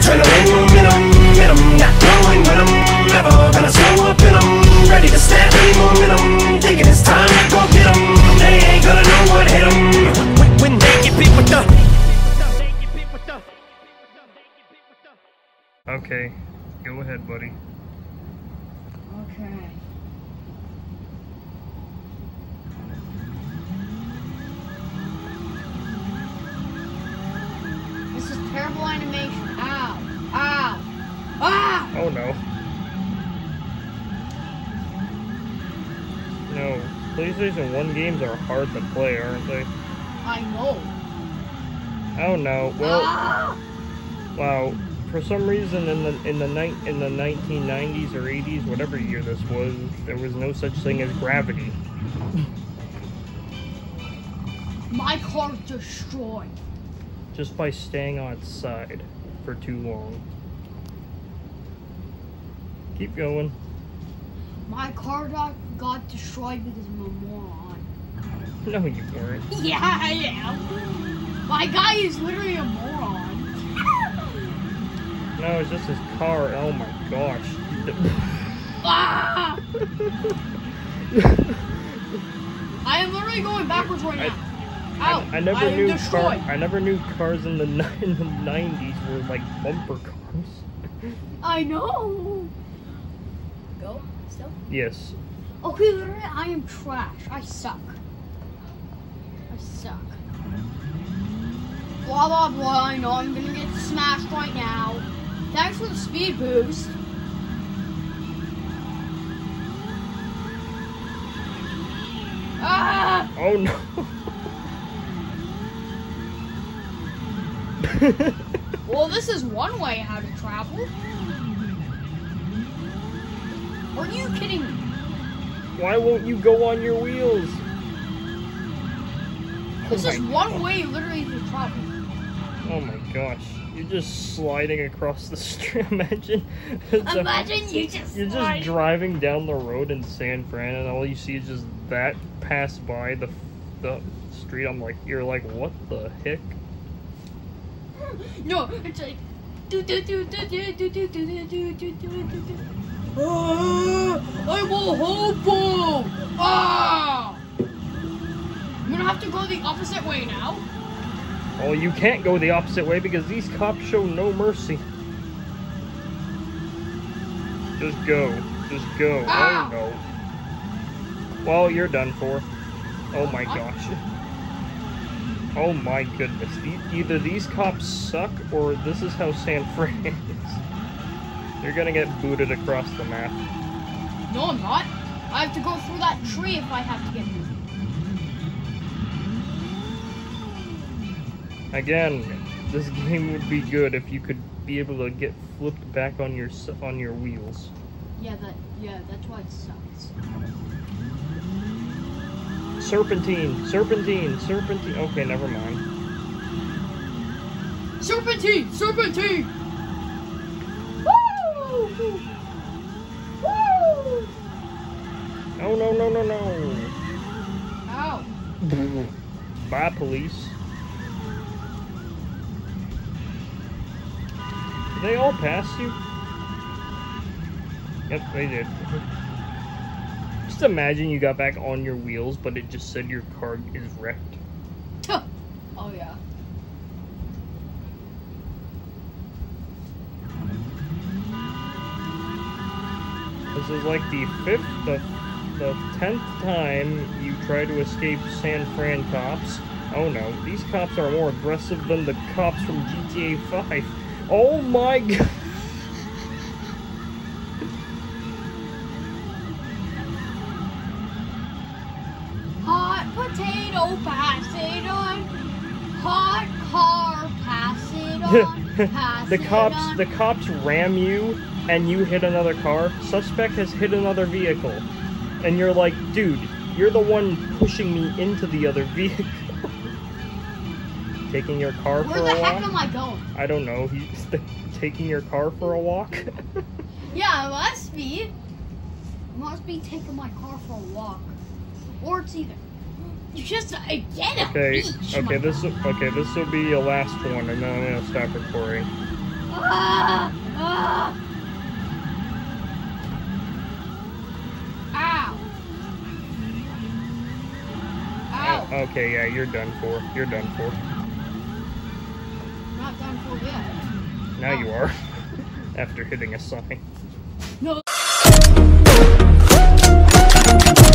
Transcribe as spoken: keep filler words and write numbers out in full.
Adrenaline, momentum, momentum, not going when I'm never gonna slow up in 'em. Ready to snap any momentum, thinking it's time to go get 'em. They ain't gonna know what hit 'em. When, when they get beat with the. Okay, go ahead, buddy. Okay. This is terrible animation. Ow! Ow! Ah! Oh no. No, PlayStation one games are hard to play, aren't they? I know. Oh no. Well, Ah! wow. For some reason, in the in the night in the nineteen nineties or eighties, whatever year this was, there was no such thing as gravity. My car's destroyed. Just by staying on its side for too long. Keep going. My car got, got destroyed because I'm a moron. No, you weren't. Yeah, I am. My guy is literally a moron. No, it's just his car. Oh my gosh. Ah! I am literally going backwards right now. Ow! I, I never I am knew destroyed. car, I never knew cars in the in the nineties were like bumper cars. I know. Go still. Yes. Okay, literally, I am trash. I suck. I suck. Blah blah blah. I know I'm gonna get smashed right now. Thanks for the speed boost. Ah! Oh no. Well, this is one way how to travel. Are you kidding me? Why won't you go on your wheels? This oh is one way literally to travel. Oh my gosh. You're just sliding across the street. Imagine. Imagine you just You're slide. just driving down the road in San Fran and all you see is just that pass by the, the street. I'm like, you're like, what the heck? No, it's like do do do do do do do do do do do do do. Ah, I'm a hobo. Ah! I'm gonna have to go the opposite way now. Oh, you can't go the opposite way because these cops show no mercy. Just go. Just go. Ah! Oh no. Well, you're done for. Oh my gosh. Oh my goodness. E either these cops suck or this is how San Fran is. You're gonna get booted across the map. No, I'm not. I have to go through that tree if I have to get moved. Again, this game would be good if you could be able to get flipped back on your s- on your wheels. Yeah, that. Yeah, that's why it sucks. Serpentine, serpentine, serpentine. Okay, never mind. Serpentine, serpentine. Woo! Woo! Oh no no no no! Ow! Bye, police. Did they all pass you? Yep, they did. Just imagine you got back on your wheels, but it just said your car is wrecked. Oh yeah. This is like the fifth, the, the tenth time you try to escape San Fran cops. Oh no, these cops are more aggressive than the cops from G T A five. Oh my god! Hot potato, pass it on. Hot car, pass it on. Pass the it cops, on. the cops ram you, and you hit another car. Suspect has hit another vehicle, and you're like, dude, you're the one pushing me into the other vehicle. Taking your car Where for the a heck walk? am I going? I don't know. He's taking your car for a walk. Yeah, it must be. It must be taking my car for a walk. Or it's either. You just again a Okay, beach. okay, my this God. okay, this will be your last one, and then I'm gonna stop recording. Ah! Ah! Ow! Ow! Oh, okay, yeah, you're done for. You're done for. Not done for yet. Now you are. After hitting a sign. No.